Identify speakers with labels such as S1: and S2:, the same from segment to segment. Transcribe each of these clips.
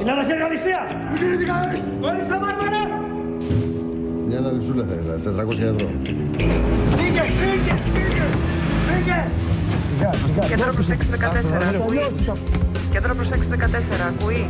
S1: Είναι αναχαιριαλιστία!
S2: Μην κρίνετε κανένας!
S1: Χωρίς τα μάρμαρα!
S3: Μια αναλυψούλα θα ήθελα, 400 ευρώ.
S1: Φύγε!
S2: Σιγά.
S4: Κέντρο προς 614, ακούει. Κέντρο προς 614, ακούει.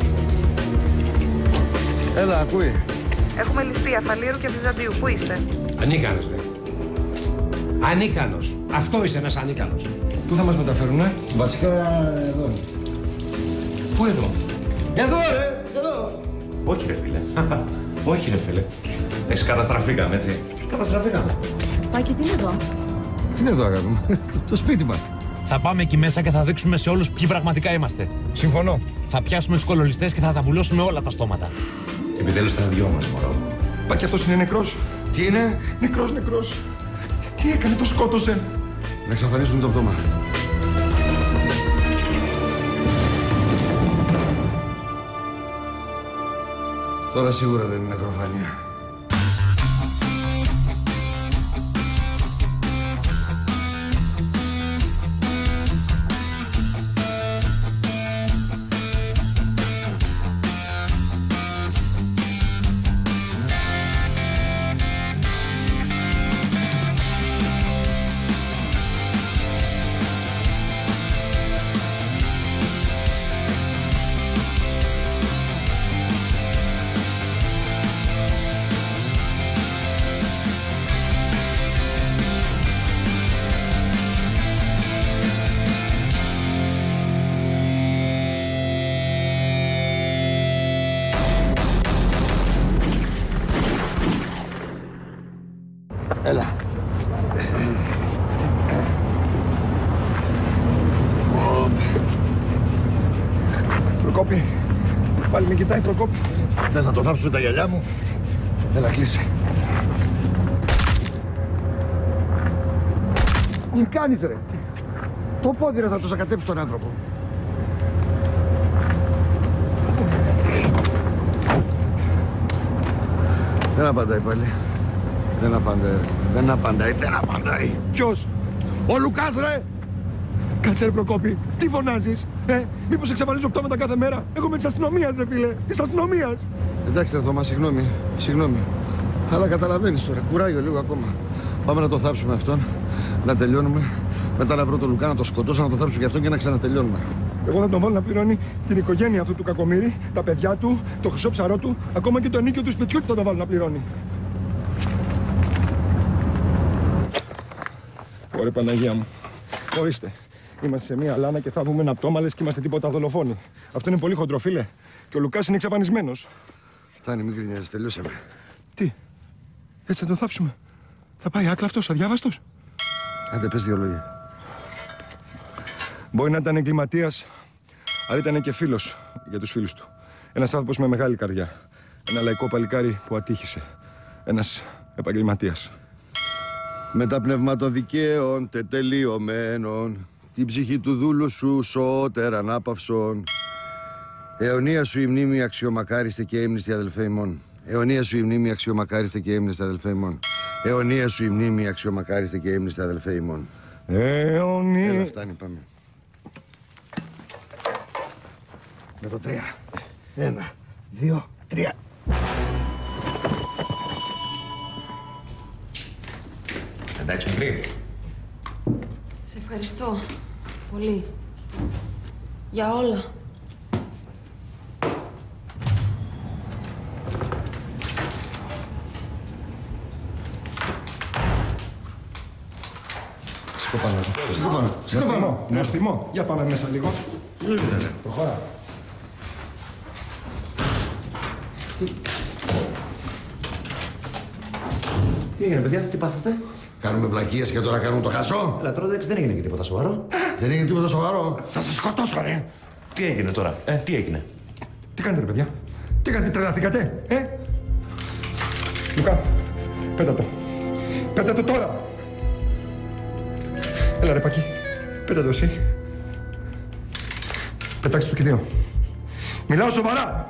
S3: Έλα, ακούει.
S4: Έχουμε ληστεία Φαλήρου και Βυζαντίου. Πού είστε?
S5: Ανίκανος, ρε. Ανίκανος. Αυτό είσαι ένας ανίκανος.
S2: Πού θα μας μεταφέρουνε?
S3: Βασικά, εδώ.
S5: Πού εδώ?
S3: Εδώ, ρε! Εδώ!
S6: Όχι ρε φίλε. Όχι ρε φίλε. Καταστραφήκαμε, έτσι. Καταστραφήκαμε.
S7: Πάκη, τι είναι εδώ?
S3: Τι είναι εδώ, αγάπη μου? Το σπίτι μας.
S8: Θα πάμε εκεί μέσα και θα δείξουμε σε όλους ποιοι πραγματικά είμαστε.
S2: Συμφωνώ.
S8: Θα πιάσουμε τους κολολιστές και θα τα βουλώσουμε όλα τα στόματα.
S6: Επιτέλους τα δυο μας, μωρό.
S2: Μα και αυτός είναι νεκρός.
S3: Τι είναι?
S2: Νεκρός. Τι έκανε, το σκότωσε.
S3: Να εξαφανίσουμε το πτώμα. Τώρα σίγουρα δεν είναι νεκροφάνεια. Έλα.
S2: Προκόπη. Πάλι με κοιτάει, Προκόπη.
S3: Θες να το θάψουμε τα γυαλιά μου? Έλα, κλείσε.
S2: Τι κάνεις, ρε? Το πόδι, ρε, θα το σακατέψει τον άνθρωπο.
S3: Δεν απαντάει πάλι. Δεν απαντάει.
S2: Ποιος?
S3: Ο Λουκάς, ρε!
S2: Κάτσε, ρε, Προκόπη. Τι φωνάζεις, μήπως εξαφανίζω πτώματα κάθε μέρα? Εγώ είμαι της αστυνομίας, ρε φίλε. Της αστυνομίας.
S3: Εντάξει, ρε Θωμά, συγγνώμη. Αλλά καταλαβαίνεις τώρα, κουράγιο λίγο ακόμα. Πάμε να το θάψουμε αυτόν, να τελειώνουμε. Μετά να βρω τον Λουκά, να το σκοτώσω, να το θάψω και αυτόν και να ξανατελειώνουμε.
S2: Εγώ θα τον βάλω να πληρώνει την οικογένεια αυτού του κακομοίρη, τα παιδιά του, το χρυσό ψαρό του, ακόμα και το ενίκιο του σπιτιού του θα τον βάλω να πληρώνει. Ωραία, Παναγία μου. Ορίστε. Είμαστε σε μία λάνα και θα βγούμε ένα πτώμα, λες και είμαστε τίποτα δολοφόνοι. Αυτό είναι πολύ χοντρό, φίλε. Και ο Λουκάς είναι εξαφανισμένος.
S3: Φτάνει, μην γκρινιάζεις, τελειώσαμε.
S2: Τι, έτσι θα τον θάψουμε? Θα πάει άκλα αυτός, αδιάβαστος?
S3: Άντε, πες δύο λόγια.
S2: Μπορεί να ήταν εγκληματίας, αλλά ήταν και φίλος για τους φίλους του. Ένας άνθρωπος με μεγάλη καρδιά. Ένα λαϊκό παλικάρι που ατύχησε. Ένας επαγγελματίας.
S3: Με τα πνεύμα των δικαίων τετελειωμένων, την ψυχή του δούλου σου σώτερα ανάπαυσον. Αιωνία σου η μνήμη αξιομακάριστε και έμνηστη αδελφέ ημών. Αιωνία σου η μνήμη αξιομακάριστε και έμνηστη αδελφέ ημών. Αιωνία σου η μνήμη αξιομακάριστε και έμνηστη αδελφέ ημών.
S2: Αιωνία.
S3: Έλα, φτάνει, πάμε. Με το 3. 1, 2, 3.
S6: Εντάξει, μικρή.
S7: Σε ευχαριστώ πολύ. Για όλα.
S2: Σηκώ πάνω. Νοστιμό. Για πάμε μέσα λίγο. Προχώρα.
S6: Τι έγινε, παιδιά, τι πάθατε?
S3: Κάνουμε βλακίες και τώρα κάνουμε το χάσο.
S6: Έλα, τώρα δεν έγινε και τίποτα σοβαρό.
S3: Δεν έγινε τίποτα σοβαρό. Θα σας σκοτώσω, ρε.
S6: Τι έγινε τώρα, τι έγινε?
S2: Τι κάνετε, ρε παιδιά? Τι κάνετε, τρελαθήκατε, Λουκά, πέτα το. Πέτα το τώρα. Έλα, ρε Πακί. Πέτα το εσύ. Πετάξτε το και δύο. Μιλάω σοβαρά.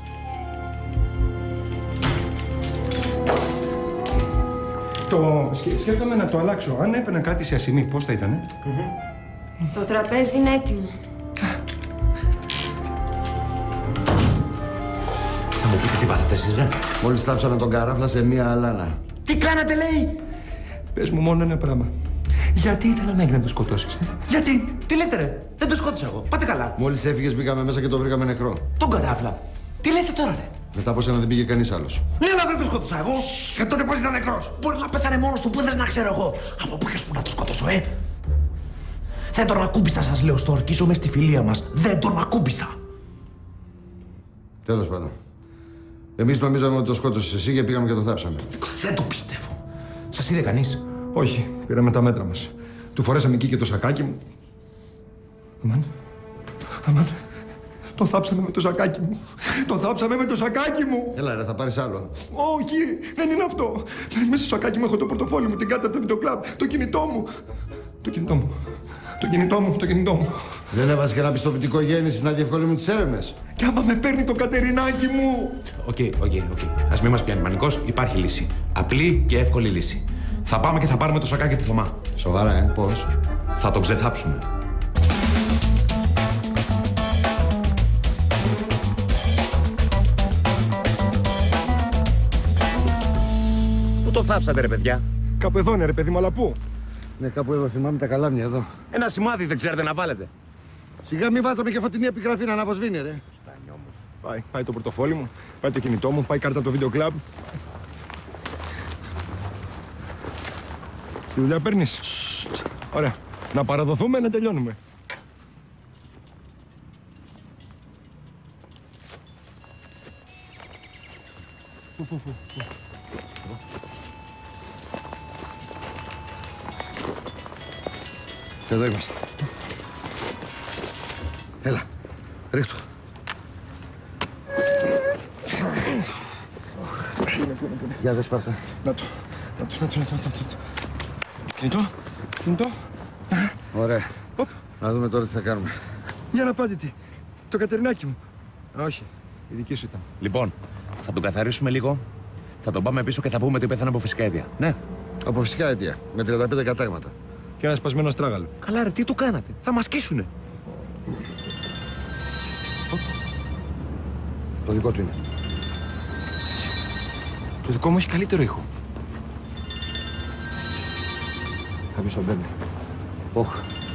S2: Σκέφτομαι να το αλλάξω. Αν έπαιρνα κάτι σε ασημή, πώς θα ήτανε?
S7: Το τραπέζι είναι έτοιμο.
S5: Τι πάθατε εσείς, ρε?
S3: Μόλις θάψαμε τον καράφλα σε μία αλάνα.
S8: Τι κάνατε, λέει! Πες μου μόνο ένα πράγμα. Γιατί ήθελα να έγινε να το σκοτώσεις, Γιατί!
S5: Τι λέτε, ρε? Δεν το σκότωσα εγώ. Πάτε καλά.
S3: Μόλις έφυγες μπήκαμε μέσα και το βρήκαμε νεκρό.
S5: Τον καράφλα. Τι λέτε τώρα, ρε?
S3: Μετά από σένα δεν πήγε κανείς άλλος.
S5: Ναι, αλλά δεν το σκότωσα εγώ. Και τότε πώς ήταν νεκρός. Μπορεί να πέθανε μόνος του, πού θες να ξέρω εγώ. Από ποιος που να το σκότωσω, Δεν τον ακούμπησα, σας λέω, στο ορκίζομαι στη φιλία μας. Δεν τον ακούμπησα.
S3: Τέλος πάντων. Εμείς νομίζαμε ότι το σκότωσες εσύ και πήγαμε και το θάψαμε.
S5: Δεν το πιστεύω. Σας είδε κανείς?
S2: Όχι, πήραμε τα μέτρα μας. Του φορέσαμε εκεί και το σακάκι μου. Αμάν. Το θάψαμε με το σακάκι μου. Το θάψαμε με το σακάκι μου.
S3: Έλα ρε, θα πάρεις άλλο.
S2: Όχι, δεν είναι αυτό. Μέσα στο σακάκι μου έχω το πορτοφόλι μου, την κάρτα από το βιντεοκλαμπ, το κινητό μου. Το κινητό μου.
S3: Δεν έβαζε και ένα πιστοποιητικό γέννηση να διευκολύνουν τις έρευνες.
S2: Και άμα με παίρνει το Κατερινάκι μου.
S5: Οκ. Ας μην μας πιάνει πανικός, υπάρχει λύση. Απλή και εύκολη λύση. Θα πάμε και θα πάρουμε το σακάκι του Θωμά.
S3: Σοβαρά, πώς?
S5: Θα τον ξεθάψουμε.
S8: Πού το θάψατε, ρε παιδιά?
S2: Κάπου εδώ είναι, ρε παιδί μου, αλλά πού?
S3: Ναι, κάπου εδώ, θυμάμαι τα καλάμια εδώ.
S8: Ένα σημάδι δεν ξέρετε να βάλετε.
S3: Σιγά μην βάζαμε και φωτεινή επιγραφή να αναβοσβήνει, ρε.
S2: Πάει το πορτοφόλι μου, πάει το κινητό μου, πάει η κάρτα από το βιντεοκλαμπ. Στη δουλειά παίρνεις? Ωραία. Να παραδοθούμε, να τελειώνουμε.
S3: Εδώ είμαστε. Έλα, ρίχτω. Για δε Σπάρτα.
S2: Να το. Κινητό.
S3: Ωραία. Να δούμε τώρα τι θα κάνουμε.
S2: Για να πάτε τι. Το Κατερινάκι μου. Α, όχι. Η δική σου ήταν.
S8: Λοιπόν, θα τον καθαρίσουμε λίγο. Θα τον πάμε πίσω και θα πούμε ότι πέθανε από φυσικά αίτια. Ναι.
S3: Από φυσικά αίτια. Με 35 κατάγματα.
S2: Και ένα σπασμένο αστράγαλο.
S8: Καλά, ρε, τι του κάνατε? Θα μας σκίσουνε.
S3: Το δικό του είναι.
S2: Το δικό μου έχει καλύτερο ήχο. Κάποιος τον παίρνει.
S3: Όχ.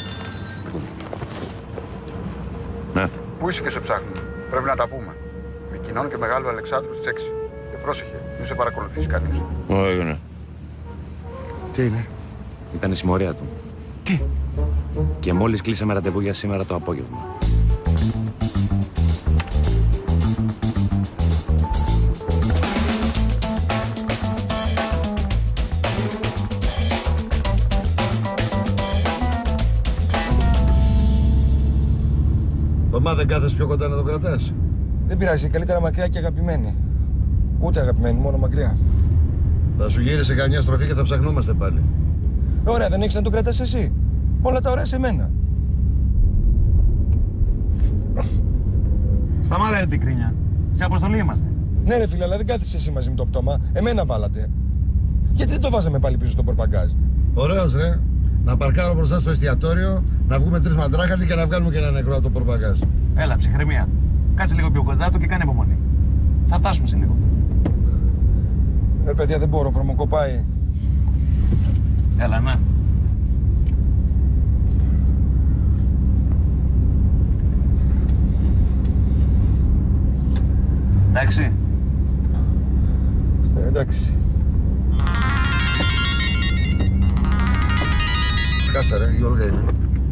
S8: Ναι.
S9: Πού είσαι και σε ψάχνω. Πρέπει να τα πούμε. Με κοινών και μεγάλο Αλεξάνδρου στις 6. Και πρόσεχε, μην σε παρακολουθήσει κανείς.
S8: Όχι, ναι.
S3: Τι είναι?
S8: Ήταν η συμμορία του.
S2: Τι?
S8: Και μόλις κλείσαμε ραντεβού για σήμερα το απόγευμα.
S3: Θωμά, δεν κάθεσαι πιο κοντά να το κρατάς?
S2: Δεν πειράζει, καλύτερα μακριά και αγαπημένη. Ούτε αγαπημένη, μόνο μακριά.
S3: Θα σου γύρισε καμιά στροφή και θα ψαχνόμαστε πάλι.
S2: Ωραία, δεν έχεις να το κρατάς εσύ. Όλα τα ωραία σε μένα.
S8: Σταμάτα, ρε, την κρίνια. Σε αποστολή είμαστε.
S2: Ναι, ρε φίλε, αλλά δεν κάθεσαι εσύ μαζί με το πτώμα. Εμένα βάλατε. Γιατί δεν το βάζαμε πάλι πίσω στο πορπαγκάζ?
S3: Ωραίος, ρε. Να παρκάρω μπροστά στο εστιατόριο, να βγούμε 3 μαντράχαλοι και να βγάλουμε και ένα νεκρό από το πορπαγκάζ.
S8: Έλα, ψυχραιμία. Κάτσε λίγο πιο κοντά του και κάνε υπομονή. Θα φτάσουμε σε λίγο.
S2: Παιδιά, δεν μπορώ, βρωμοκοπάει.
S8: Έλα, να. Εντάξει.
S2: Εντάξει.
S3: Σκάστα, ρε, η Όλγα είναι.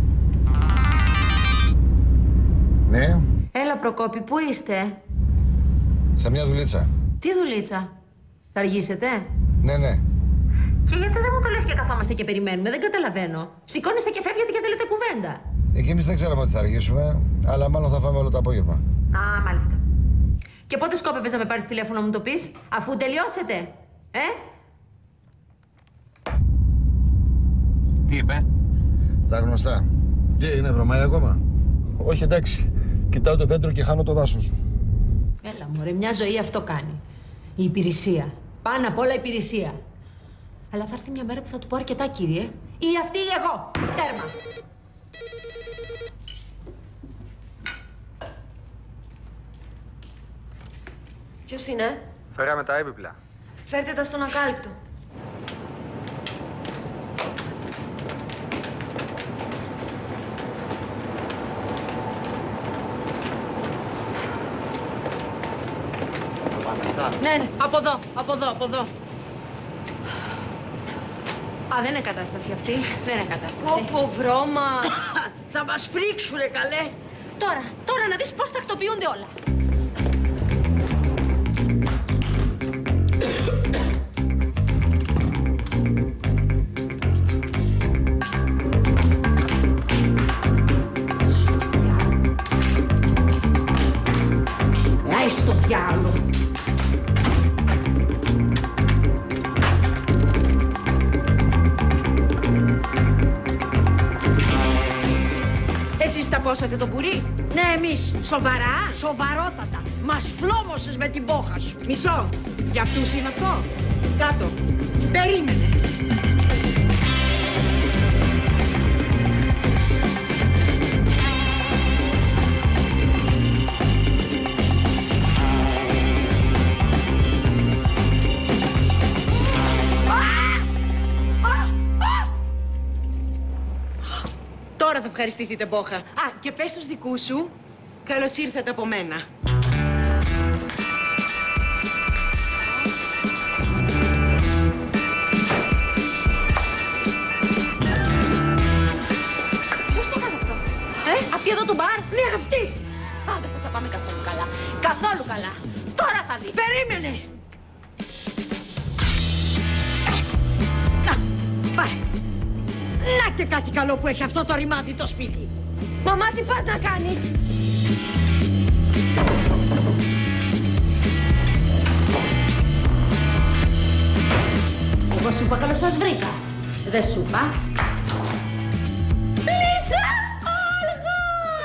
S3: Ναι,
S7: Έλα, Προκόπη, πού είστε?
S3: σε μια δουλίτσα.
S7: Τι δουλίτσα? Θα αργήσετε?
S3: Ναι.
S7: Και γιατί δεν μου το λες και καθόμαστε και περιμένουμε? Δεν καταλαβαίνω. Σηκώνεστε και φεύγετε και θέλετε κουβέντα.
S3: Εκεί εμείς δεν ξέραμε ότι θα αργήσουμε, αλλά μάλλον θα φάμε όλο το απόγευμα.
S7: Α, μάλιστα. Και πότε σκόπευες να με πάρεις τηλέφωνο να μου το πεις? Αφού τελειώσετε.
S8: Τι είπε?
S3: Τα γνωστά. Τι είναι, βρωμάει ακόμα?
S2: Όχι, εντάξει. Κοιτάω το δέντρο και χάνω το δάσος.
S7: Έλα, μωρέ, μια ζωή αυτό κάνει. Η υπηρεσία. Πάνω απ' όλα υπηρεσία. Αλλά θα έρθει μια μέρα που θα του πω αρκετά, κύριε. Ή αυτή ή εγώ. Τέρμα.
S10: Ποιος είναι?
S9: Φέραμε τα έπιπλα.
S10: Φέρτε τα στον ακάλυπτο.
S7: Ναι, από εδώ, από εδώ. Α, δεν είναι κατάσταση αυτή. Δεν είναι κατάσταση.
S10: Όπο βρώμα. Θα μας πρίξουνε, καλέ.
S7: Τώρα να δεις πώς τακτοποιούνται όλα.
S10: Άι στο διάλο. Εσείς τα πόσατε το πουρί? Ναι, εμείς. Σοβαρά? Σοβαρότατα. Μας φλόμωσες με την πόχα σου. Μισό. Για αυτούς είναι αυτό. Κάτω. Περίμενε. Τώρα θα ευχαριστηθείτε, Μπόχα. Α, και πες στους δικούς σου, καλώς ήρθατε από μένα.
S7: Ποιος το έκανε αυτό? Αυτή εδώ του μπαρ?
S10: Ναι, αυτή.
S7: Α, δεν θα πάμε καθόλου καλά. Καθόλου καλά. Τώρα θα δει.
S10: Περίμενε. Να, πάρε. Να και κάτι καλό που έχει αυτό το ρημάδι το σπίτι.
S7: Μαμά, τι πας να κάνεις? Εγώ σου είπα καλώς σας βρήκα. Δεν σου είπα.
S10: Λίζα! Όλγα!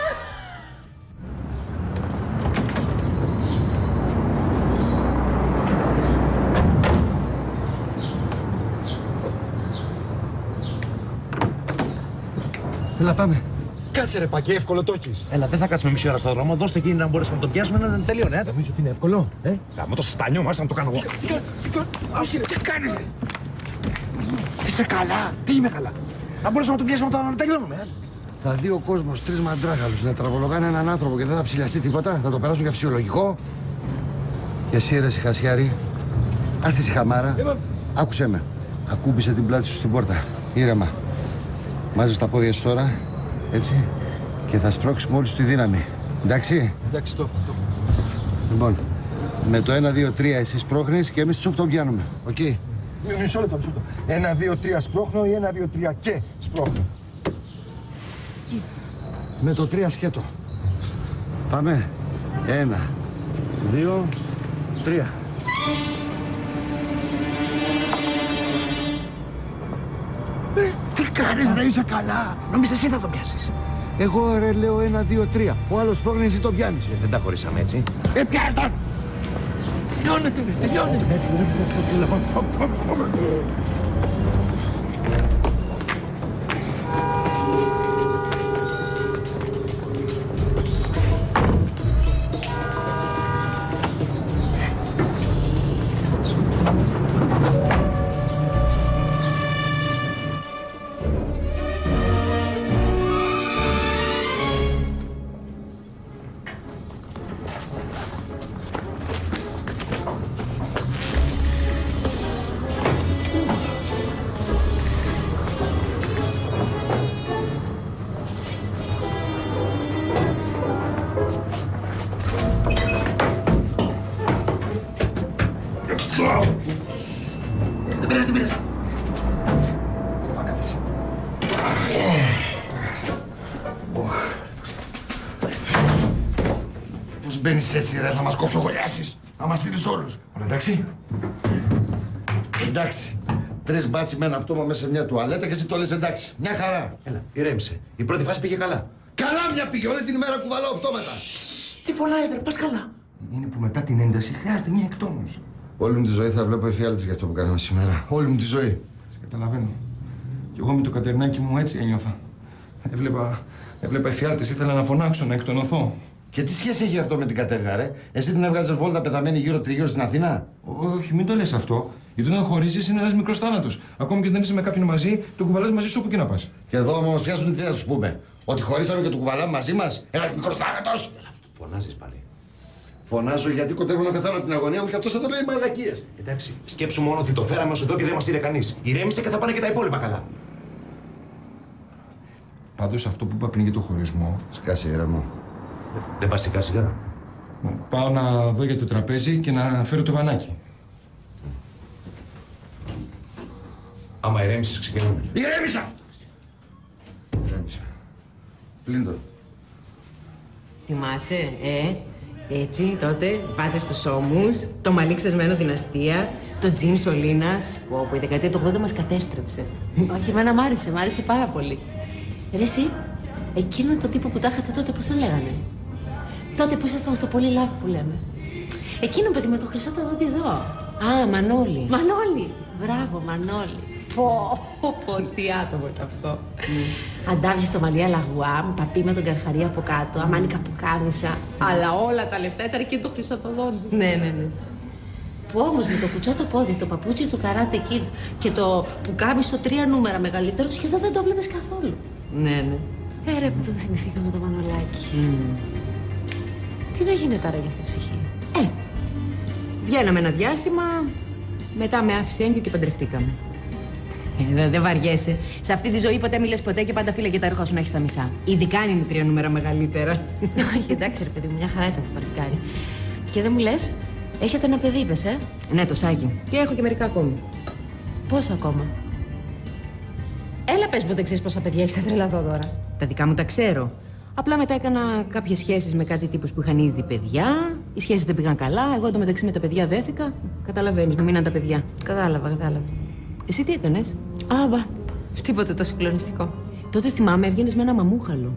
S3: Έλα, πάμε.
S8: Κάτσε ρε Πακέ, εύκολο το έχεις.
S6: Έλα, δεν θα κάτσουμε μισή ώρα στο δρόμο. Δώστε εκείνη να μπορέσουμε να το πιάσουμε να τελειώνει.
S8: Νομίζω ότι είναι εύκολο.
S6: Με το στάνιο μας να το κάνω εγώ.
S8: Όχι, τι κάνεις ρε. Είσαι καλά. Τι είμαι καλά. Να μπορέσουμε να το πιάσουμε να τελειώνουμε.
S3: Θα δει ο κόσμος 3 μαντράγαλους να τραβολογάνε έναν άνθρωπο και δεν θα ψηλιαστεί τίποτα. Θα το περάσουν για φυσιολογικό. Και εσύ ρε Σιχασιάρη, ας τη σιχαμάρα. Άκουσέ με. Ακούμπησε την πλάτη σου στην πόρτα. Ήρεμα. Μάζεψε τα πόδια σου τώρα. Έτσι. Και θα σπρώξουμε όλη σου τη δύναμη. Εντάξει.
S8: Εντάξει, το έχω.
S3: Λοιπόν, με το 1, 2, 3 εσύ σπρώχνεις και εμείς τσουπ τον πιάνουμε. Οκ.
S8: Μισό λεπτό. 1, 2, 3 σπρώχνω ή 1, 2, 3 και σπρώχνω.
S3: Με το 3 σκέτο. Πάμε. 1, 2, 3.
S8: Τι κάνεις ρε, είσαι καλά. Νόμιζα εσύ θα το πιάσεις.
S3: Εγώ ρε λέω 1, 2, 3. Ο άλλος σπρώχνει, εσύ τον πιάνεις.
S6: Δεν τα χωρίσαμε έτσι.
S8: Πιάσεις τον. Τελειώνεται, τελειώνεται.
S5: Δεν πειράζει, δεν πειράζει.
S3: Πώς μπαίνεις έτσι ρε, θα μας κόψογολιάσεις. Να μας στείλεις όλους.
S8: Εντάξει.
S3: Εντάξει. 3 μπάτσι με ένα πτώμα μέσα σε μια τουαλέτα και εσύ το λες εντάξει. Μια χαρά.
S6: Έλα, ηρέμησε. Η πρώτη φάση πήγε καλά.
S3: Καλά μια πήγε, όλη την ημέρα κουβαλάω πτώματα.
S5: Τι φωνάζεις, ρε, πας καλά.
S8: Είναι που μετά την ένταση χρειάζεται μια εκτόνωση.
S3: Όλη μου τη ζωή θα βλέπω εφιάλτης για αυτό που κάναμε σήμερα. Όλη μου τη ζωή.
S2: Σε καταλαβαίνω. Κι εγώ με το κατερνάκι μου έτσι ένιωθα. Έβλεπα εφιάλτες, ήθελα να φωνάξω, να εκτονωθώ.
S3: Και τι σχέση έχει αυτό με την Κατέρινα, ρε? Εσύ την έβγαζες βόλτα πεθαμένη γύρω-τριγύρω στην Αθήνα?
S2: Όχι, μην το λες αυτό. Γιατί όταν χωρίζεις είναι ένας μικρός θάνατος. Ακόμη και όταν είσαι με κάποιον μαζί, το κουβαλάς μαζί σου όπου και να πας.
S3: Και εδώ όμως πιάσουν τι θα τους πούμε? Ότι χωρίσαμε και το κουβαλάμε μαζί μας? Ένας μικρός θάνατος!
S6: Φωνάζεις πάλι.
S3: Φωνάζω γιατί κοντεύω να πεθάνω από την αγωνία μου και αυτός εδώ λέει μαλακίες.
S6: Εντάξει, σκέψου μόνο ότι το φέραμε ως εδώ και δεν μας είδε κανείς. Ηρέμησε και θα πάνε και τα υπόλοιπα καλά.
S2: Πάντως αυτό που είπα πριν για το χωρισμό.
S3: Σκάσε ήρεμο.
S6: Δεν πας σιγά σιγά.
S2: Πάω να δω για το τραπέζι και να φέρω το βανάκι.
S6: Άμα ηρέμησες, ξεκινάμε.
S3: Ηρέμησα! Ηρέμησα. Πλύντο.
S11: Θυμάσαι, έτσι τότε, βάτες στους ώμους, το μαλλί ξεσμένο την αστεία, το τζιν σωλήνας, που η δεκαετία του 80 μας κατέστρεψε.
S7: Όχι, εμένα μ' άρεσε πάρα πολύ. Ρε εσύ, εκείνο το τύπο που τα είχατε τότε, πώς τον λέγανε? Τότε που ήσασταν στο πολύ love που λέμε. Εκείνο παιδί με το χρυσό το δόντι εδώ.
S11: Α, Μανώλη.
S7: Μανώλη. Μπράβο, Μανώλη. Πω, τι άτομο είναι αυτό. Αντάβια στο μαλλί αλαγουάμ, παπί με τον καρχαρί από κάτω, αμάνικα που κάμισα. Αλλά όλα τα λεφτά ήταν και το χρυσό το δόντι.
S11: Ναι.
S7: Που όμως με το κουτσό το πόδι, το παπούτσι του Karate Kid και το πουκάμισο 3 νούμερα μεγαλύτερο σχεδόν δεν το βλέπεις καθόλου.
S11: Ναι.
S7: Ρε που τον θυμηθήκαμε το Μανολάκι. Τι να γίνεται άρα για αυτή η ψυχή?
S11: Βγαίναμε ένα διάστημα, μετά με άφησε έγκυο και παντρευτήκαμε. Δεν βαριέσαι. Σε αυτή τη ζωή ποτέ μιλες ποτέ και πάντα φύλαγε τα ρούχα σου να έχεις τα μισά. Ειδικά αν είναι 3 νούμερα μεγαλύτερα.
S7: Όχι, εντάξει ρε παιδί μου, μια χαρά ήταν το παλικάρι. Και δεν μου λες, έχετε ένα παιδί είπες,
S11: Ναι, το Σάκη. Και έχω και μερικά ακόμη.
S7: Πόσα ακόμα? Έλα πες μου, δεν ξέρεις πόσα παιδιά έχεις, θα τρελαθώ τώρα.
S11: Τα δικά μου τα ξέρω. Απλά μετά έκανα κάποιες σχέσεις με κάτι τύπους που είχαν ήδη παιδιά. Οι σχέσεις δεν πήγαν καλά. Εγώ εντωμεταξύ με τα παιδιά δέθηκα. Καταλαβαίνεις, μου μείναν τα παιδιά.
S7: Κατάλαβα.
S11: Εσύ τι έκανες?
S7: Άμπα, τίποτε το συγκλονιστικό.
S11: Τότε θυμάμαι έβγαινες με ένα μαμούχαλο.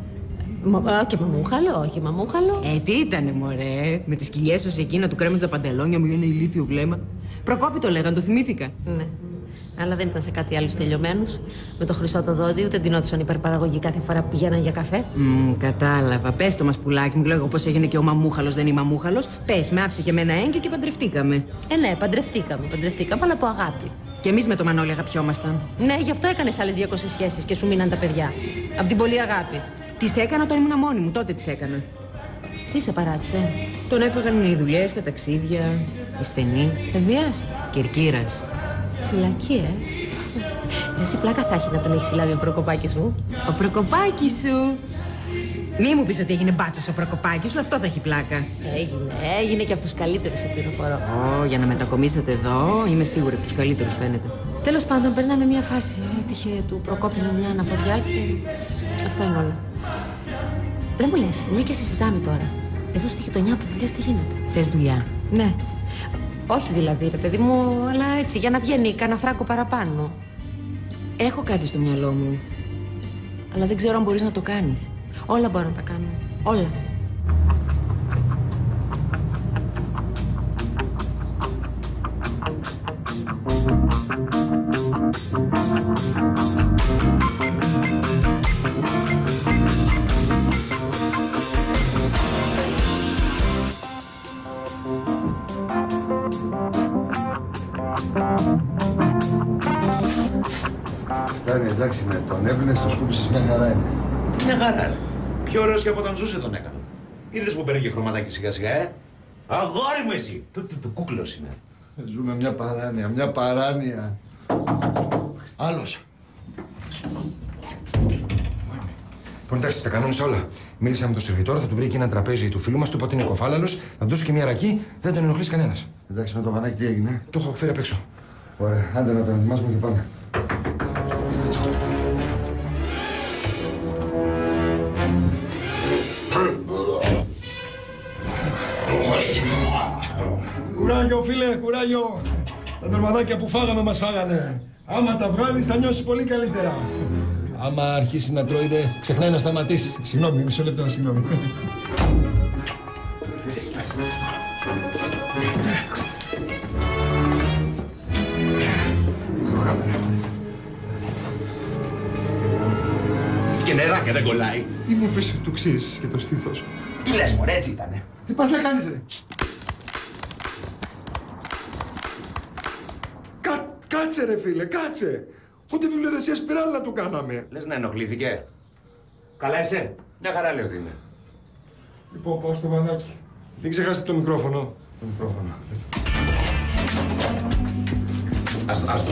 S7: Και μαμούχαλο, όχι μαμούχαλο.
S11: Τι ήτανε μωρέ, με τις κοιλιές ως εκείνα του κρέμονται τα παντελόνια μου για ένα ηλίθιο βλέμμα. Προκόπη το λέγαν, το θυμήθηκα.
S7: Ναι. Αλλά δεν ήταν σε κάτι άλλο τελειωμένους. Με το χρυσό το δόντι, ούτε ντυνόντουσαν υπερπαραγωγή κάθε φορά που πηγαίναν για καφέ.
S11: Κατάλαβα. Πες το μας πουλάκι μου, λέω εγώ πώς έγινε και ο μαμούχαλος δεν είναι μαμούχαλος. Πες, με άφησε και εμένα έγκυο και παντρευτήκαμε.
S7: Ναι, παντρευτήκαμε, αλλά από αγάπη.
S11: Και εμείς με το Μανώλη αγαπιόμασταν.
S7: Ναι, γι' αυτό έκανες άλλες 200 σχέσεις και σου μείναν τα παιδιά. Απ' την πολύ αγάπη.
S11: Τις έκανα όταν ήμουν μόνη μου, τότε τις έκανα.
S7: Τι σε παράτησε?
S11: Τον έφαγαν οι δουλειές, τα ταξίδια, η στενή.
S7: Παιδείας?
S11: Κερκύρας.
S7: Φυλακή, Εσύ πλάκα θα έχει να τον έχει συλλάβει ο Προκοπάκης μου.
S11: Ο Προκοπάκης σου! Μη μου πεις ότι έγινε μπάτσος ο Προκοπάκης σου, αυτό θα έχει πλάκα.
S7: Έγινε και από τους καλύτερους, σε πληροφορώ.
S11: Για να μετακομίσετε εδώ, είμαι σίγουρη από τους καλύτερους φαίνεται.
S7: Τέλος πάντων, περνάμε μια φάση. Έτυχε του Προκόπη μου μια αναποδιά και αυτό είναι όλα. Δεν μου λες, μια και συζητάμε τώρα. Εδώ στη γειτονιά που δουλειάς τι γίνεται?
S11: Θες δουλειά?
S7: Ναι. Όχι δηλαδή, ρε παιδί μου, αλλά έτσι, για να βγαίνει κανένα φράγκο παραπάνω.
S11: Έχω κάτι στο μυαλό μου. Αλλά δεν ξέρω αν μπορείς να το κάνεις.
S7: Όλα μπορώ να τα κάνω. Όλα.
S3: Φτάνει, εντάξει, ναι. Τον έβλυνες, το σκούπισες, μια χαρά είναι.
S6: Μια χαρά. Πιο ωραίος και από όταν ζούσε τον έκανα. Είδες που παίρνει και χρωματάκι σιγά σιγά, Αγόρι μου εσύ! Το κούκλος είναι.
S3: Ζούμε μια παράνοια. Άλλος.
S2: Λοιπόν, εντάξει, τα κανόνισα όλα. Μίλησα με τον σερβιτόρο, θα του βρει εκεί ένα τραπέζι του φίλου μας, του είπα ότι είναι κοφάλαλος, θα του δώσω και μια ρακή, δεν τον ενοχλήσει κανένας.
S3: Εντάξει, με το βανάκι τι έγινε?
S2: Το έχω φέρει απ' έξω.
S3: Ωραία, άντε να τον ετοιμάσουμε και πάμε.
S2: Κουράγιο, φίλε, κουράγιο. Τα ντορμαδάκια που φάγαμε μας φάγανε. Άμα τα βγάλεις θα νιώσεις πολύ καλύτερα. Άμα αρχίσει να τρώει, ξεχνάει να σταματήσει. Συγγνώμη, μισό λεπτό, συγγνώμη.
S6: και νερά και δεν κολλάει.
S2: Ή μου πεις ότι του ξύρισες και το στήθος.
S6: Τι λες, μωρέ, έτσι ήτανε.
S2: Τι πας να κάνεις, ρε. Κάτσε, ρε φίλε, κάτσε. Ούτε βιβλιοδεσία σπιράλα του κάναμε.
S6: Λες να ενοχλήθηκε. Καλά είσαι. Μια χαρά λέω ότι είναι.
S2: Λοιπόν, πάω στο βανάκι. Μην ξεχάσετε το μικρόφωνο. Το μικρόφωνο.
S6: Άστο.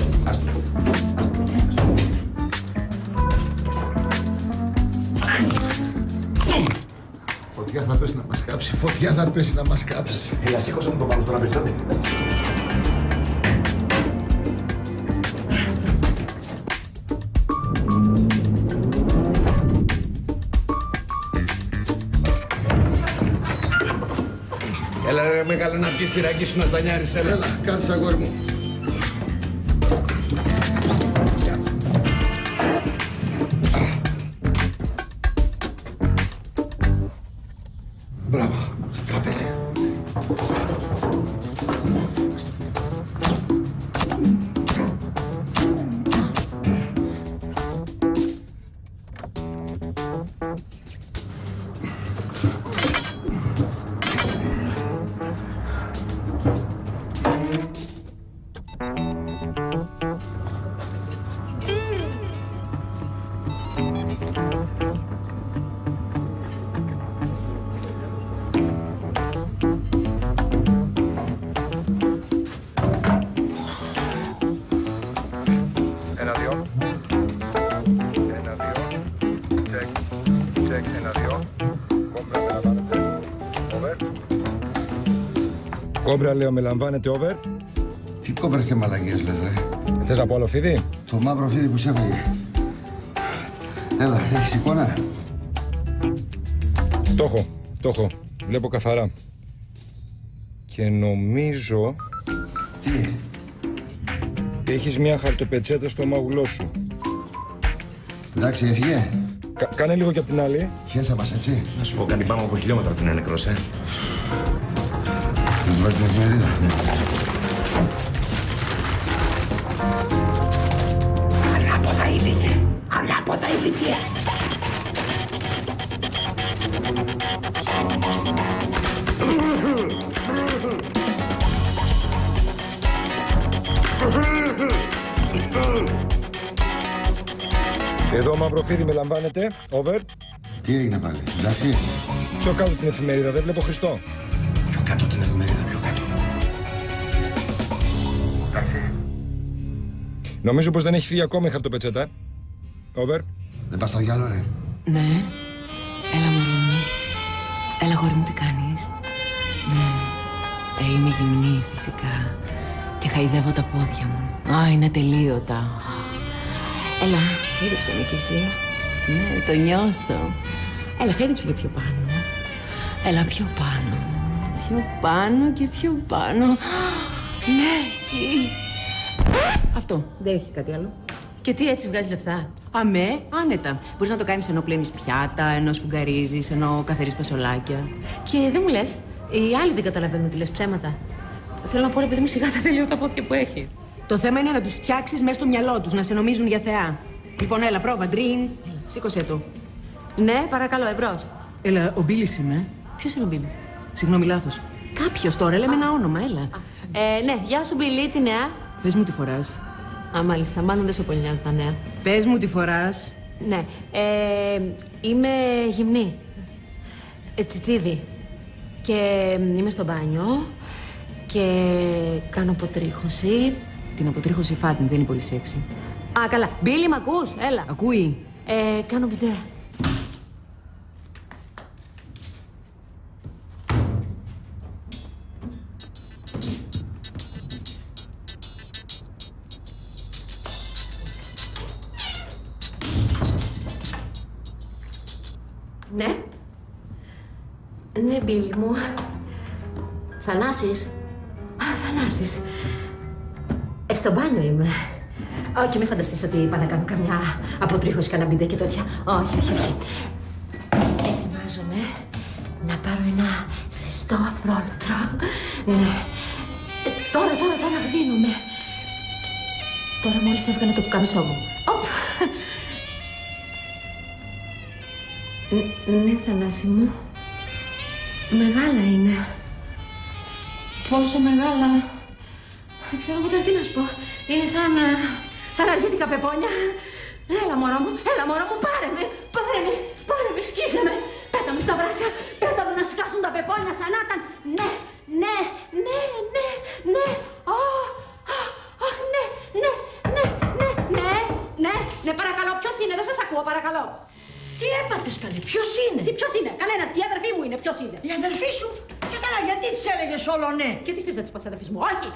S3: Φωτιά θα πέσει να μας κάψει, φωτιά θα πέσει να μας κάψει.
S6: Έλα, σήκωσε μου το πάνω τώρα, περισσότερο. Έλα ρε μεγάλα να πιεις τυράκι σου να στανιάρεις, έλα.
S3: Έλα, κάτσε αγόρι μου. Μπράβο, τραπέζι.
S2: Κόμπρα, λέω, με λαμβάνετε over.
S3: Τι κόμπρα και μαλαγίες λες, ρε.
S2: Θες από άλλο φίδι?
S3: Το μαύρο φίδι που σε έφαγε. Έλα, έχεις εικόνα.
S2: Το έχω. Βλέπω καθαρά. Και νομίζω...
S3: Τι?
S2: Έχεις μια χαρτοπετσέτα στο μάγουλό σου.
S3: Εντάξει, έφυγε.
S2: Κάνε λίγο και απ' την άλλη.
S3: Χέσα μας, έτσι.
S6: Να σου πω κάτι, πάμε από χιλιόμετρα την είναι νεκρός,
S3: Να του βάζει την εφημερίδα.
S5: Ανάποδα ηλίθεια. Ανάποδα ηλίθεια.
S2: Εδώ μαύρο φίδι με λαμβάνετε. Over.
S3: Τι έγινε πάλι, εντάξει.
S2: Πιο κάτω την εφημερίδα, δεν βλέπω Χριστό.
S3: Πιο κάτω την εφημερίδα, πιο κάτω. Εντάξει.
S2: Νομίζω πως δεν έχει φύγει ακόμα η χαρτοπετσέτα. Over.
S3: Δεν πας στο διάλογο, ρε.
S11: Ναι. Έλα, μωρό μου. Έλα, γόρι μου, τι κάνεις? Ναι. Είμαι γυμνή, φυσικά. Και χαϊδεύω τα πόδια μου. Είναι τελείωτα. Έλα, χαίρεψε με κι εσύ. Ναι, το νιώθω. Έλα, χαίρεψε και πιο πάνω. Έλα, πιο πάνω. Πιο πάνω και πιο πάνω. Ναι, εκεί. Αυτό. Δεν έχει κάτι άλλο.
S7: Και τι, έτσι βγάζει λεφτά?
S11: Αμέ, άνετα. Μπορείς να το κάνεις ενώ πλένεις πιάτα, ενώ σφουγγαρίζεις, ενώ καθαρίζεις φασολάκια.
S7: Και δεν μου λες, οι άλλοι δεν καταλαβαίνουν ότι λες ψέματα. Θέλω να πω, ρε παιδί μου, σιγά τα τελείω τα πόδια που έχει.
S11: Το θέμα είναι να τους φτιάξεις μέσα στο μυαλό τους, να σε νομίζουν για θεά. Λοιπόν, έλα, πρόβα, ντριν. Σήκωσέ το.
S7: Ναι, παρακαλώ, εμπρός.
S11: Έλα, ο Μπίλης είμαι. Ποιος είναι ο Μπίλης? Συγγνώμη, λάθος. Κάποιος τώρα, λέμε ένα όνομα, έλα.
S7: Ναι, γεια σου, Μπίλη, τι νέα?
S11: Πες μου τι φοράς.
S7: Μάλιστα, μάλλον δεν σε πολύ νοιάζουν τα νέα.
S11: Πες μου τι φοράς.
S7: Ναι, είμαι γυμνή. Τσιτσίδι. Και είμαι στο μπάνιο και κάνω αποτρίχωση.
S11: Την αποτρίχωση φάτνη, δεν είναι πολύ σεξι.
S7: Α, καλά. Μπίλη, μ' ακούς? Έλα.
S11: Ακούει.
S7: Κάνω μπιντέ. Ναι. Ναι, Μπίλη μου. Θανάσης. Θανάσης. Στο μπάνιο είμαι. Και μην φανταστείς ότι είπα να κάνω καμιά αποτρίχωση, κανένα μπιντέ και τέτοια. Όχι. Ετοιμάζομαι να πάρω ένα ζεστό αφρόλουτρο. Ναι. Τώρα γδίνομαι. Τώρα μόλις έβγαλα το πουκαμισό μου. Ναι, Θανάση μου. Μεγάλα είναι. Πόσο μεγάλα. Δεν ξέρω εγώ τι να σου πω. Είναι σαν αργήτικα πεπόνια. Έλα μωρό μου, πάρε με, σκίσε με. Πέτα με στα βράχια, πέτα με να σκάσουν τα πεπόνια σαν να ήταν. Ναι, παρακαλώ, ποιος είναι, δεν σας ακούω, παρακαλώ.
S10: Τι έπαθες καλέ, ποιος είναι?
S7: Τι ποιος είναι, κανένας, η αδερφή μου είναι, ποιος είναι?
S10: Η αδερφή σου? Και καλά, γιατί της έλεγες όλο ναι?
S7: Και τι θες να της πω της αδερφής μου, όχι,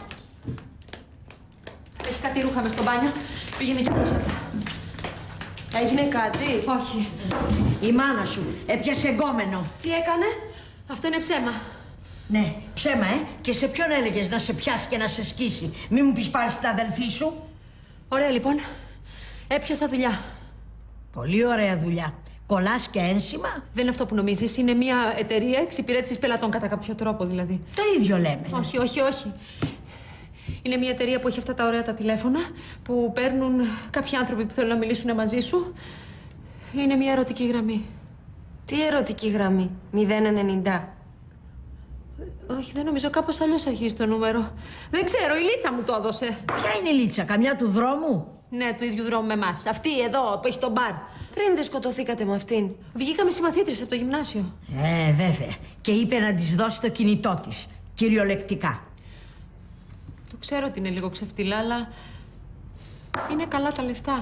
S7: Έχει κάτι ρούχα μες στο μπάνιο, πήγαινε και πίσω τα. Έγινε κάτι? Όχι.
S10: Η μάνα σου έπιασε εγκόμενο.
S7: Τι έκανε? Αυτό είναι ψέμα.
S10: Ναι, ψέμα, Και σε ποιον έλεγες να σε πιάσει και να σε σκίσει? Μη μου πεις πάλι στην αδελφή σου.
S7: Ωραία, λοιπόν. Έπιασα δουλειά.
S10: Πολύ ωραία δουλειά. Κολλάς και ένσημα.
S7: Δεν είναι αυτό που νομίζεις. Είναι μια εταιρεία εξυπηρέτησης πελατών κατά κάποιο τρόπο, δηλαδή.
S10: Το ίδιο λέμε.
S7: Όχι. Είναι μια εταιρεία που έχει αυτά τα ωραία τα τηλέφωνα που παίρνουν κάποιοι άνθρωποι που θέλουν να μιλήσουν μαζί σου. Είναι μια ερωτική γραμμή.
S12: Τι ερωτική γραμμή? 090.
S7: Όχι, δεν νομίζω. Κάπως αλλιώς αρχίζει το νούμερο. Δεν ξέρω, η Λίτσα μου το έδωσε.
S10: Ποια είναι η Λίτσα, καμιά του δρόμου?
S7: Ναι, του ίδιου δρόμου με εμάς. Αυτή εδώ που έχει τον μπαρ.
S12: Πριν δεν σκοτωθήκατε με αυτήν?
S7: Βγήκαμε συμμαθήτρες από το γυμνάσιο.
S10: Βέβαια. Και είπε να της δώσει το κινητό της. Κυριολεκτικά.
S7: Το ξέρω ότι είναι λίγο ξεφτιλά, αλλά είναι καλά τα λεφτά.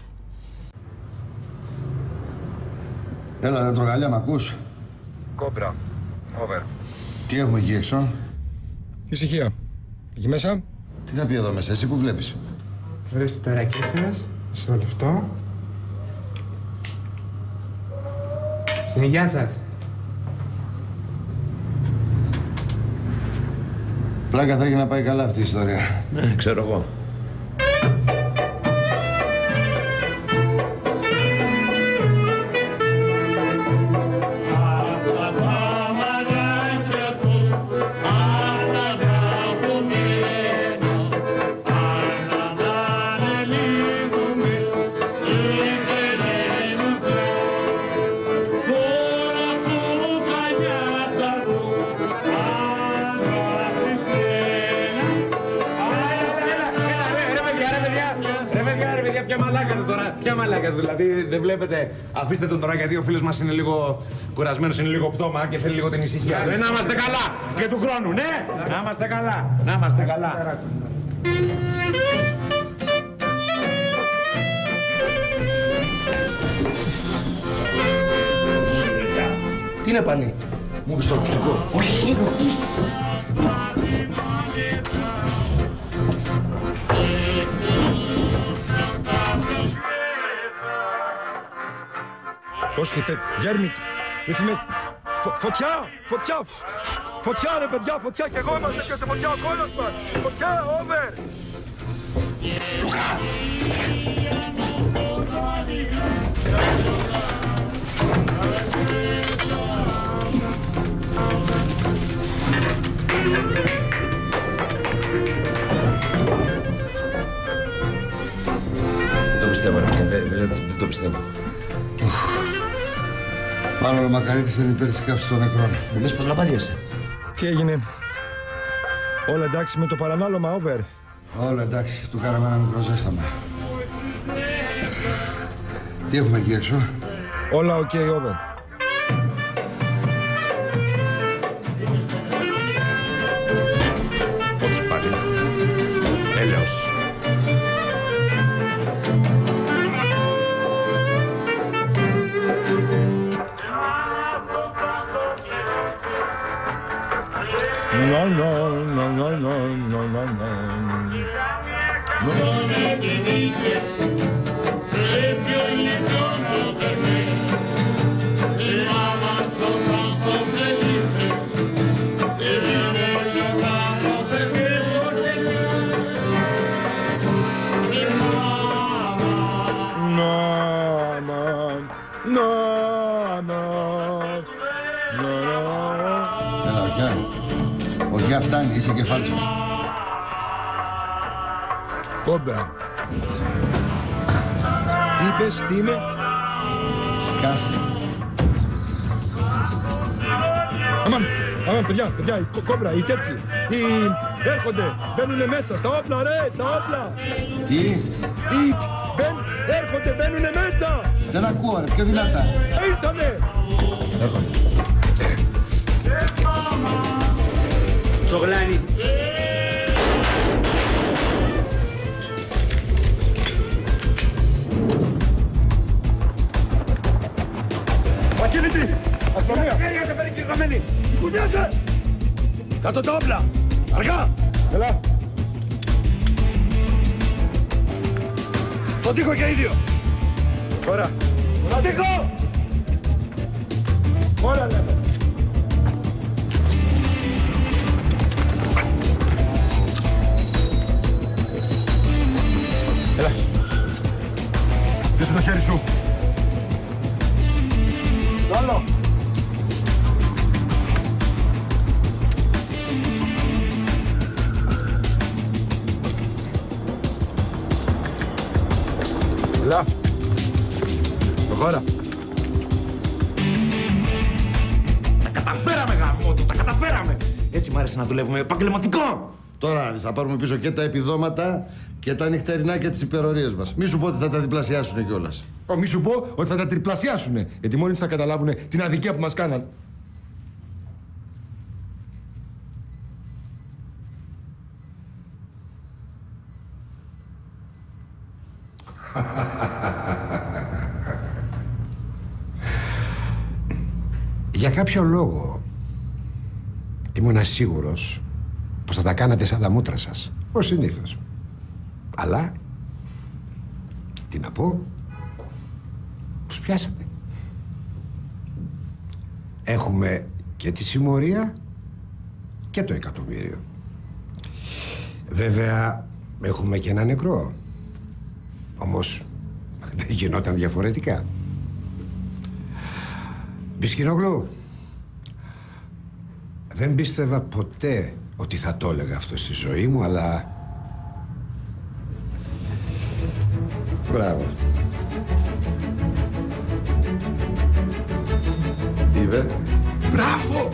S3: Έλα, δεν τρογαλιά, μ' ακούς?
S9: Κόμπρα. Over.
S3: Τι έχουμε εκεί έξω?
S2: Ησυχία. Εκεί μέσα.
S3: Τι θα πει εδώ μέσα, εσύ που βλέπεις?
S8: Ορίστε το ρακί σας. Μισό λεπτό. Γεια σας.
S3: Πλάκα θα έχει να πάει καλά αυτή η ιστορία.
S6: Ναι, ξέρω εγώ. Ποια μαλάκα, δηλαδή δεν βλέπετε? Αφήστε τον τώρα γιατί ο φίλος μας είναι λίγο κουρασμένος, είναι λίγο πτώμα και θέλει λίγο την ησυχία. Να είμαστε καλά και του χρόνου, ναι! Να είμαστε καλά, να είμαστε καλά.
S3: Τι είναι πάλι? Μου είπες το ακουστικό?
S5: Όχι,
S2: Πώς είπε, Γέρμη, φωτιά ρε παιδιά, φωτιά κι εγώ είμαστε και σε φωτιά ο κόλος μας. Φωτιά, over.
S5: Λουκά!
S3: Δεν το πιστεύω, δεν το πιστεύω. Μάλλον ο Μακαρίτης είναι υπέρ της κάψης των νεκρών.
S6: Λες πως λαμπάδιασε.
S2: Τι έγινε? Όλα εντάξει με το παρανάλωμα, over?
S3: Όλα εντάξει, του κάναμε ένα μικρό ζέσταμα. Τι έχουμε εκεί έξω?
S2: Όλα οκ, over.
S6: Όχι πάλι. Έλεος.
S3: Έλα, οχιά φτάνει, είσαι κεφάλτσος.
S2: Κόμπρα. Τι είπες, τι είμαι?
S3: Σκάσε.
S2: παιδιά, η κόμπρα, οι τέτοιοι. Έρχονται, μπαίνουνε μέσα, στα όπλα, ρε, στα όπλα.
S3: Τι?
S2: Έρχονται, μπαίνουνε μέσα.
S3: Δεν ακούω, ρε, πιο δυνατά.
S2: Ήρθανε.
S3: Έρχονται.
S1: Τσογλάνη.
S2: Ακίνητη. Αστυνομία.
S1: Έρχεται περικυκλωμένη.
S2: Κουνιάσαι. Κάτω τα όπλα. Αργά. Έλα. Στον τοίχο και οι δύο. Ωραία. Στον τοίχο. Ωραία λέμε. Έλα. Πίσω το χέρι σου. Το άλλο. Έλα. Προχώρα.
S5: Τα καταφέραμε, γαμώτο, τα καταφέραμε. Έτσι μ' άρεσε να δουλεύουμε επαγγελματικό.
S3: Τώρα θα πάρουμε πίσω και τα επιδόματα και τα νυχτερινά και τις υπερορίες μας. Μη σου πω ότι θα τα διπλασιάσουνε κιόλας.
S2: Μη σου πω ότι θα τα τριπλασιάσουνε. Γιατί μόλις θα καταλάβουνε την αδικία που μας κάναν.
S13: Για κάποιο λόγο ήμουν σίγουρος πως θα τα κάνατε σαν τα μούτρα σας, ως συνήθως. Αλλά, τι να πω, τους πιάσατε. Έχουμε και τη συμμορία και το εκατομμύριο. Βέβαια, έχουμε και ένα νεκρό. Όμως, δεν γινόταν διαφορετικά. Μπισκινόγλου, δεν πίστευα ποτέ ότι θα το έλεγα αυτό στη ζωή μου, αλλά... Μπράβο.
S3: Τι είπε?
S13: Μπράβο!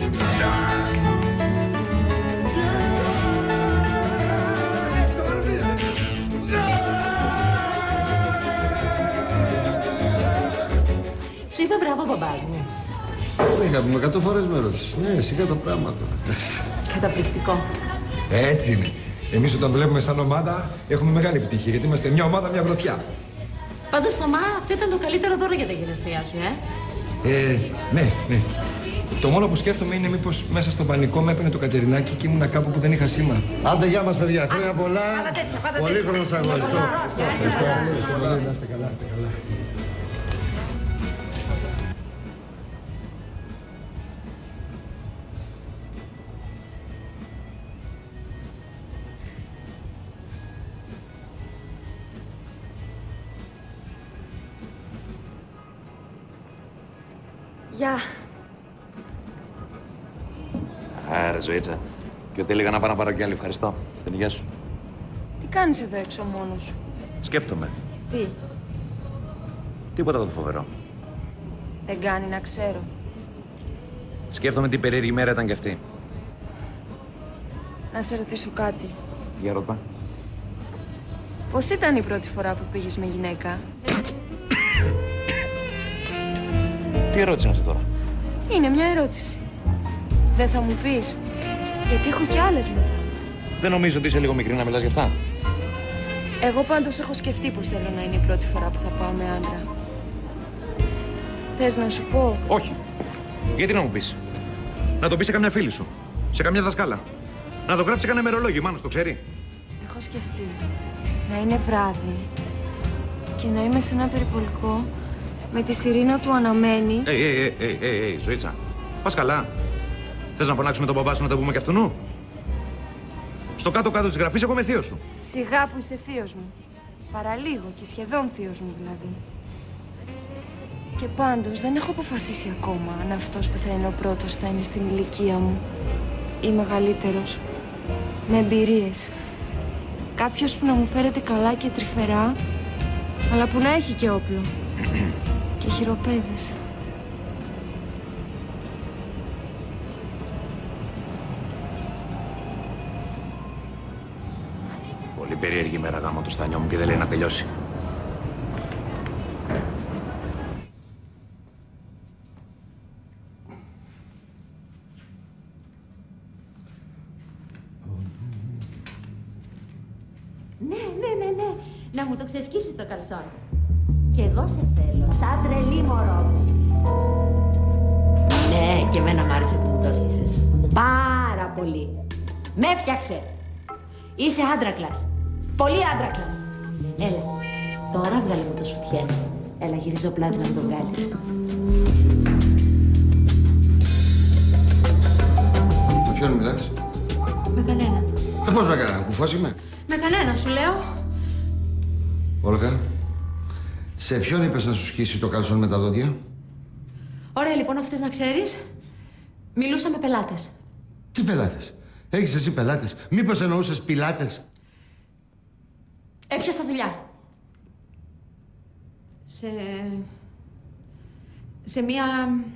S7: Σου είπα μπράβο, μπαμπάς μου.
S3: Είχαμε 100 φορές με ρώτησες. Ναι, σιγά το πράγμα τώρα.
S7: Καταπληκτικό.
S2: Έτσι είναι. Εμείς όταν δουλεύουμε σαν ομάδα έχουμε μεγάλη επιτυχία γιατί είμαστε μια ομάδα, μια γροθιά.
S7: Πάντως, Θωμά, αυτό ήταν το καλύτερο δώρο για τα γενέθλιά σου,
S2: Ναι. Το μόνο που σκέφτομαι είναι μήπως μέσα στον πανικό με έπαιρνε το Κατερινάκι και ήμουνα κάπου που δεν είχα σήμα.
S3: Άντε, γεια μας, παιδιά. Χρόνια πολλά. Πολύχρονος αγώνας.
S2: Ευχαριστώ. Να είστε καλά.
S12: Γεια.
S6: Άρα, ζωήτσα. Και ότι έλεγα να πάω να πάρω κι άλλη. Ευχαριστώ. Στην υγεία σου.
S12: Τι κάνεις εδώ έξω μόνος σου?
S6: Σκέφτομαι.
S12: Τι?
S6: Τίποτα το φοβερό.
S12: Δεν κάνει να ξέρω.
S6: Σκέφτομαι τι περίεργη μέρα ήταν κι αυτή.
S12: Να σε ρωτήσω κάτι.
S6: Για ρωτά.
S12: Πώς ήταν η πρώτη φορά που πήγες με γυναίκα?
S6: Τι ερώτηση είναι αυτό τώρα?
S12: Είναι μια ερώτηση. Δεν θα μου πεις? Γιατί έχω κι άλλες μετά.
S6: Δεν νομίζω ότι είσαι λίγο μικρή να μιλάς γι' αυτά.
S12: Εγώ πάντως έχω σκεφτεί πως θέλω να είναι η πρώτη φορά που θα πάω με άντρα. Θες να σου πω?
S6: Όχι. Γιατί να μου πεις? Να το πεις σε καμιά φίλη σου. Σε καμιά δασκάλα. Να το γράψει σε κανένα ημερολόγιο. Μάνος το ξέρει.
S12: Έχω σκεφτεί να είναι βράδυ και να είμαι σε ένα περιπολικό με τη σιρήνα του αναμένη.
S6: Ζωήτσα. Πας καλά? Θες να φωνάξουμε τον μπαμπά σου να τα πούμε κι αυτού? Στο κάτω-κάτω της γραφής εγώ είμαι θείος σου.
S12: Σιγά που είσαι θείος μου. Παραλίγο και σχεδόν θείος μου δηλαδή. Και πάντως δεν έχω αποφασίσει ακόμα αν αυτός που θα είναι ο πρώτος θα είναι στην ηλικία μου ή μεγαλύτερος, με εμπειρίες. Κάποιος που να μου φέρεται καλά και τρυφερά, αλλά που να έχει και όπλο και χειροπέδες.
S6: περίεργη μέρα γάμο του Στανιό μου και δεν λέει να τελειώσει.
S7: Ναι. Να μου το ξεσκίσεις το καλσόν. Κι εγώ σε θέλω, σαν τρελή μωρό. Ναι, και εμένα μ' άρεσε που μου το σκίσες. Πάρα πολύ. Με έφτιαξε. Είσαι άντρακλας. Πολύ άντρακλας. Έλα, τώρα βγάλε μου το σουτιέν. Έλα, γυρίζω πλάτη να μου το βγάλεις.
S3: Με ποιον μιλάς?
S7: Με κανέναν.
S3: Πώς με κανέναν, κουφός είμαι?
S7: Με κανέναν, σου λέω.
S3: Όλγα, σε ποιον είπες να σου σκίσει το καλσόν με τα δόντια?
S7: Ωραία, λοιπόν, αφού θες να ξέρεις, μιλούσα με πελάτες.
S3: Τι πελάτες? Έχεις εσύ πελάτες? Μήπως εννοούσες πιλάτες?
S7: Έπιασα δουλειά. Σε μία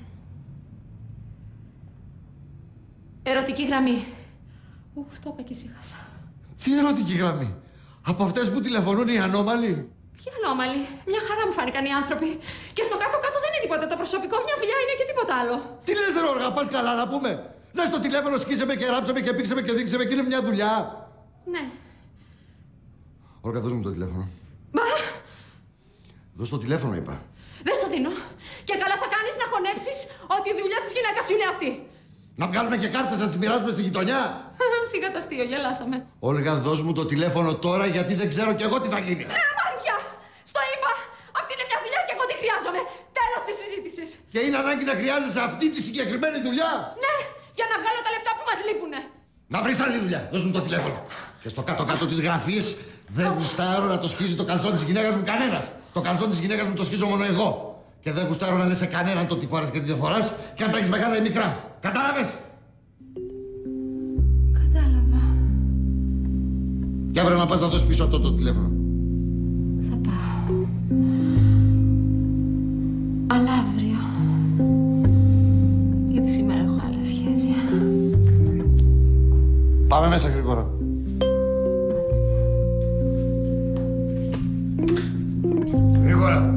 S7: ερωτική γραμμή. Το είπα και ησύχασα.
S3: Τι ερωτική γραμμή? Από αυτές που τηλεφωνούν οι ανώμαλοι?
S7: Ποια ανώμαλοι? Μια χαρά μου φάνηκαν οι άνθρωποι. Και στο κάτω-κάτω δεν είναι τίποτα. Το προσωπικό μια δουλειά είναι και τίποτα άλλο.
S3: Τι λες ρε Όργα, πας καλά να πούμε? Να στο τηλέφωνο σκίσε με και ράψε με και πήξε με και δείξε με και είναι μια δουλειά.
S7: Ναι.
S3: Όργα, δώσ' μου το τηλέφωνο.
S7: Μα!
S3: Δώσ' το τηλέφωνο, είπα.
S7: Δεν στο δίνω. Και καλά θα κάνεις να χωνέψεις ότι η δουλειά της γυναίκας σου είναι αυτή.
S3: Να βγάλουμε και κάρτες να τις μοιράσουμε στη γειτονιά.
S7: Σιγά το αστείο, γελάσαμε.
S3: Όλγα, δώσ' μου το τηλέφωνο τώρα γιατί δεν ξέρω κι εγώ τι θα γίνει.
S7: Μάρια! Στο είπα! Αυτή είναι μια δουλειά και εγώ τη χρειάζομαι. Τέλος της συζήτησης.
S3: Και είναι ανάγκη να χρειάζεσαι αυτή τη συγκεκριμένη δουλειά.
S7: Ναι, για να βγάλω τα λεφτά που μας λείπουνε.
S3: Να βρεις άλλη δουλειά. Δώσ' μου το τηλέφωνο. Και στο κάτω-κάτω της γραφής δεν γουστάρω να το σκίζει το καλσόν της γυναίκας μου κανένας. Το καλσόν της γυναίκας μου το σκίζω μόνο εγώ. Και δεν γουστάρω να λες σε κανέναν το τι φοράς και τι δεν φοράς και αν τα έχεις μεγάλα ή μικρά. Κατάλαβες?
S7: Κατάλαβα.
S3: Και αύριο να πας να δώσεις πίσω αυτό το τηλέφωνο.
S7: Θα πάω. Αλλά αύριο. Γιατί σήμερα έχω άλλα σχέδια.
S3: Πάμε μέσα γρήγορα. Γρήγορα.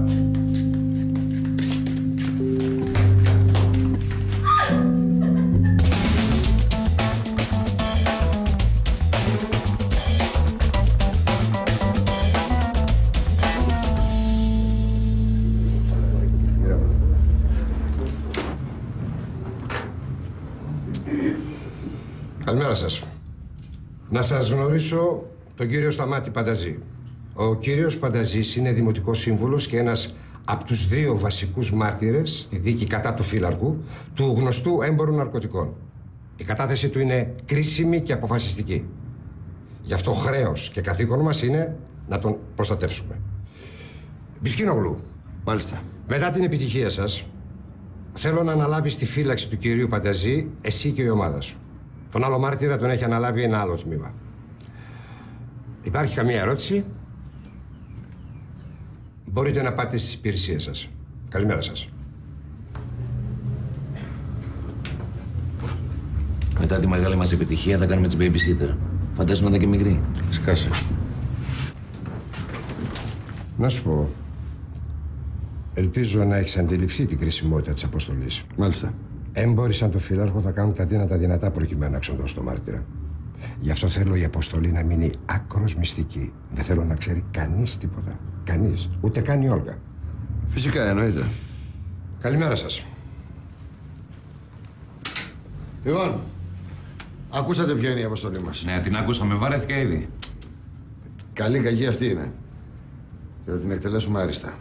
S13: Καλημέρα σας. Να σας γνωρίσω τον κύριο Σταμάτη Πανταζή. Ο κύριος Πανταζής είναι δημοτικός σύμβουλος και ένας από τους δύο βασικούς μάρτυρες στη δίκη κατά του φύλαρχου του γνωστού έμπορου ναρκωτικών. Η κατάθεση του είναι κρίσιμη και αποφασιστική. Γι' αυτό χρέος και καθήκον μας είναι να τον προστατεύσουμε. Μπισκίνογλου.
S3: Μάλιστα.
S13: Μετά την επιτυχία σας, θέλω να αναλάβεις τη φύλαξη του κυρίου Πανταζή εσύ και η ομάδα σου. Τον άλλο μάρτυρα τον έχει αναλάβει ένα άλλο τμήμα. Υπάρχει καμία ερώτηση? Μπορείτε να πάτε στις υπηρεσίες σας. Καλημέρα σας.
S6: Μετά τη μεγάλη μας επιτυχία θα κάνουμε τις babysitter. Φαντάζομαι να ήταν και μικρή.
S3: Σκάσε.
S13: Να σου πω, ελπίζω να έχεις αντιληφθεί την κρισιμότητα της αποστολής.
S3: Μάλιστα.
S13: Έμποροι σαν το φύλαρχο θα κάνουν τα δύνατα δυνατά προκειμένου να εξοντώσουν το μάρτυρα. Γι' αυτό θέλω η αποστολή να μείνει άκρος μυστική. Δεν θέλω να ξέρει κανείς τίποτα. Κανείς. Ούτε καν η Όλγα.
S3: Φυσικά, εννοείται.
S13: Καλημέρα σας.
S3: Λοιπόν, ακούσατε ποια είναι η αποστολή μας?
S6: Ναι, την ακούσαμε. Βαρέθηκα ήδη.
S3: Καλή κακή αυτή είναι. Και θα την εκτελέσουμε άριστα.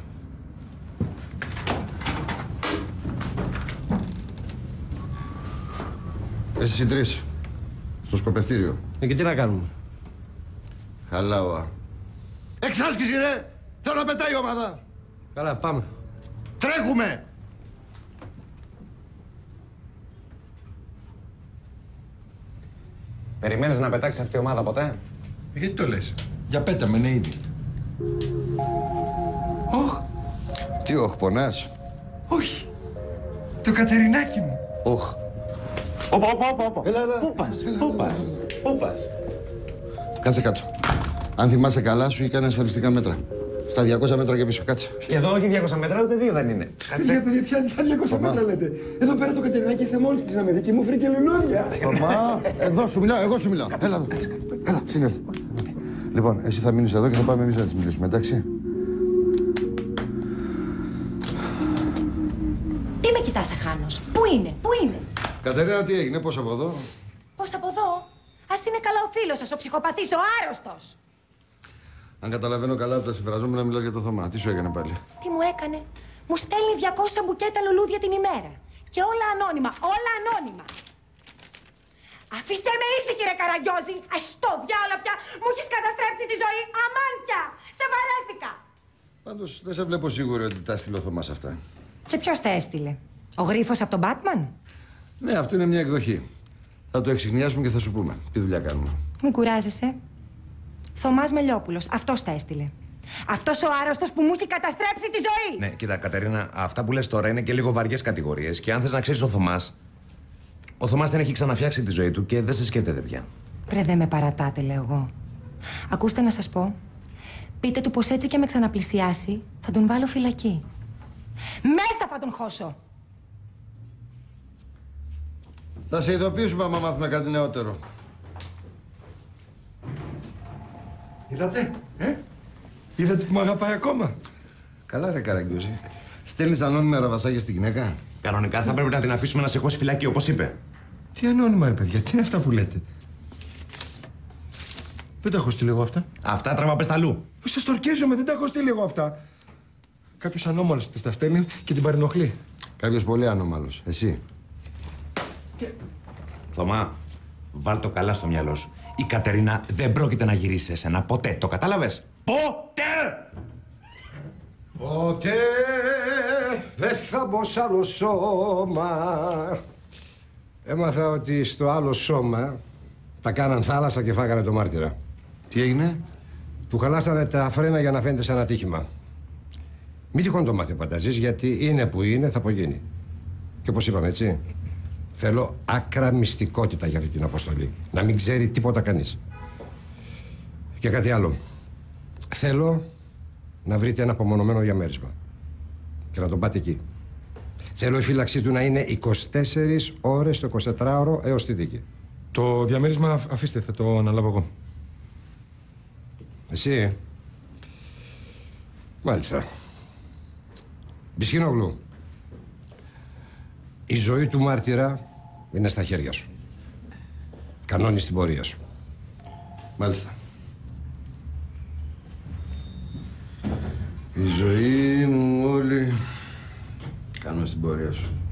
S3: Εσείς οι τρεις, στο σκοπευτήριο.
S14: Και τι να κάνουμε?
S3: Χαλάωα. Εξάσκηση ρε! Θέλω να πετάει η ομάδα!
S14: Καλά, πάμε.
S3: Τρέχουμε!
S6: Περιμένεις να πετάξει αυτή η ομάδα ποτέ?
S2: Γιατί το λες? Για πέταμε, ναι ήδη.
S3: Όχ! Τι όχ, πονάς?
S2: Όχι. Το Κατερινάκι μου.
S3: Όχ.
S6: Όπα.
S3: Έλα.
S6: Πού πας?
S3: Κάτσε κάτω. Αν θυμάσαι καλά, σου είχε κάνει ασφαλιστικά μέτρα. Στα 200 μέτρα και πίσω, κάτσε.
S6: Και εδώ όχι 200 μέτρα, ούτε 2 δεν είναι.
S2: Παιδιά, ποια 200 μέτρα λέτε. Εδώ πέρα το Κατερινάκι ήρθε μόνη της να με δει και μου βρήκε λουλούδια.
S3: Θωμά, εδώ σου μιλάω, εγώ σου μιλάω. Έλα εδώ, κάτσε. Έλα, συνέλθω. Λοιπόν, εσύ θα μείνεις εδώ και θα πάμε εμείς να της μιλήσουμε, εντάξει.
S11: Τι με κοιτάς αχάνος, πού είναι, πού είναι.
S3: Κατερίνα, τι έγινε, πώς από εδώ?
S11: Πώς από εδώ, ας είναι καλά ο φίλος σας, ο ψυχοπαθής, ο άρρωστος.
S3: Αν καταλαβαίνω καλά από τα συμφραζόμενα, μιλάς για το Θωμά. Τι σου έκανε πάλι?
S11: Τι μου έκανε, μου στέλνει 200 μπουκέτα λουλούδια την ημέρα. Και όλα ανώνυμα, όλα ανώνυμα. Αφήστε με ήσυχη ρε Καραγκιόζη, ας το διάλα πια, μου έχεις καταστρέψει τη ζωή, αμάν πια, σε βαρέθηκα.
S3: Πάντως δεν σε βλέπω σίγουρη ότι τα έστειλε ο Θωμάς αυτά.
S11: Και ποιος τα έστειλε, ο γρίφος από τον Batman?
S3: Ναι, αυτό είναι μια εκδοχή. Θα το εξηγνιάσουμε και θα σου πούμε τι δουλειά κάνουμε.
S11: Μην κουράζεσαι. Θωμάς Μελιόπουλος, αυτός τα έστειλε. Αυτός ο άρρωστος που μου έχει καταστρέψει τη ζωή!
S6: Ναι, κοίτα, Κατερίνα, αυτά που λες τώρα είναι και λίγο βαριές κατηγορίες. Και αν θες να ξέρεις ο Θωμάς δεν έχει ξαναφτιάξει τη ζωή του και δεν σε σκέφτεται πια.
S11: Πρε, δεν με παρατάτε, λέω εγώ. Ακούστε να σας πω. Πείτε του πως έτσι και με ξαναπλησιάσει, θα τον βάλω φυλακή. Μέσα θα τον χώσω!
S3: Θα σε ειδοποιήσουμε άμα μάθουμε κάτι νεότερο.
S2: Είδατε, είδατε που μ' αγαπάει ακόμα.
S3: Καλά ρε Καραγκιόζη. Στέλνεις ανώνυμα ραβασάκια στη γυναίκα.
S6: Κανονικά θα πρέπει να την αφήσουμε να σε χώσει φυλακή, όπως είπε.
S2: Τι ανώνυμα ρε παιδιά, τι είναι αυτά που λέτε? Δεν τα έχω στείλει εγώ αυτά.
S6: Αυτά τραβά πες τα αλλού.
S2: Σας τορκίζομαι, δεν τα έχω στείλει εγώ αυτά. Κάποιος ανώμαλος της τα στέλνει και την παρενοχλεί.
S3: Κάποιος πολύ ανώμαλος. Εσύ.
S6: Θωμά, βάλ το καλά στο μυαλό σου. Η Κατερίνα δεν πρόκειται να γυρίσει σε εσένα ποτέ. Το κατάλαβες? Ποτέ!
S13: Ποτέ δεν θα μπω σ' άλλο σώμα. Έμαθα ότι στο άλλο σώμα τα κάναν θάλασσα και φάγανε το μάρτυρα.
S3: Τι έγινε?
S13: Του χαλάσανε τα φρένα για να φαίνεται σαν ατύχημα. Μην τυχόν το μάθει ο Πανταζής, γιατί είναι που είναι, θα απογίνει. Και όπως είπαμε, έτσι, θέλω άκρα μυστικότητα για αυτή την αποστολή. Να μην ξέρει τίποτα κανείς. Και κάτι άλλο. Θέλω να βρείτε ένα απομονωμένο διαμέρισμα και να τον πάτε εκεί. Θέλω η φύλαξή του να είναι 24 ώρες το 24ωρο έως τη δίκη.
S2: Το διαμέρισμα αφήστε, θα το αναλάβω εγώ.
S13: Εσύ. Μάλιστα. Μπισχίνογλου. Η ζωή του μάρτυρα είναι στα χέρια σου. Κανώνεις την πορεία σου.
S3: Μάλιστα. Η ζωή μου όλη... Κάνω στην πορεία σου.